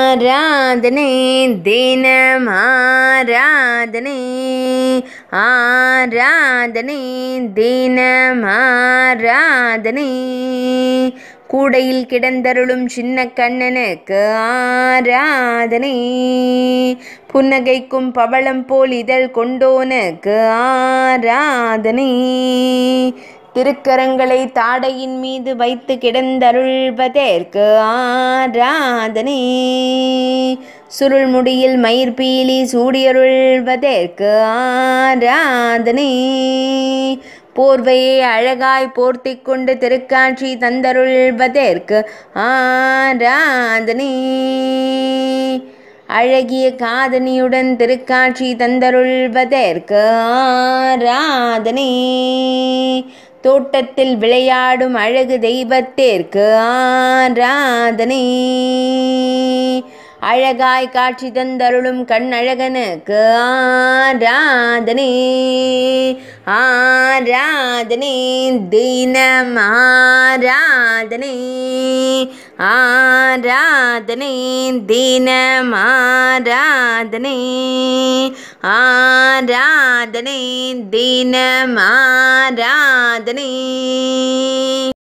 ஆராதனை தினம் ஆராதனை ஆராதனை தினம் ஆராதனை கூடையில் கிடந்தருளும் சின்ன கண்ணனுக்கு ஆராதனை புன்னகைக்கும் பவளம் போல் இதழ் கொண்டோனுக்கு ஆராதனை திருக்கரங்களை தாடையின் மீது வைத்து கிடந்தருள்வதற்கு ஆராதனை சுருள்முடியில் மயிர்பீலி சூடியருள்வதற்கு ஆராதனை போர்வையை அழகாய் போர்த்தி கொண்டு திருக்காட்சி தந்தருள்வதற்கு ஆராதனை அழகிய காதணியுடன் திருக்காட்சி தந்தருள்வதற்கு ஆராதனை தோட்டத்தில் விளையாடும் அழகு தெய்வத்திற்கு ஆராதனை அழகாய் காட்சி தந்தருளும் கண்ணழகனுக்கு ஆராதனை ஆராதனை தினம் ஆராதனை ஆராதனை தினம் ஆராதனை ஆராதனை தினம் ஆராதனை